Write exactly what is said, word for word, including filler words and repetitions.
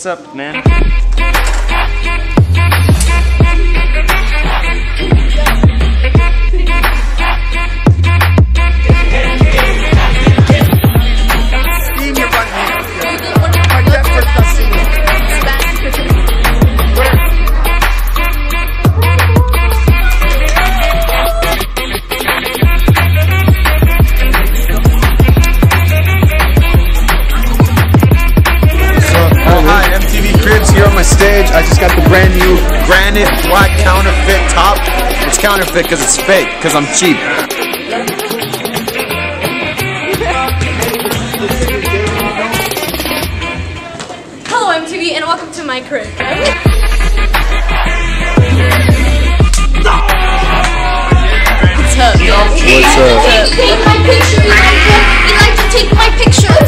what's up, man? Here on my stage, I just got the brand new granite black counterfeit top. It's counterfeit because it's fake, because I'm cheap. Hello M T V and welcome to my crib. What's up? What's up? Take my picture. You like to take my picture.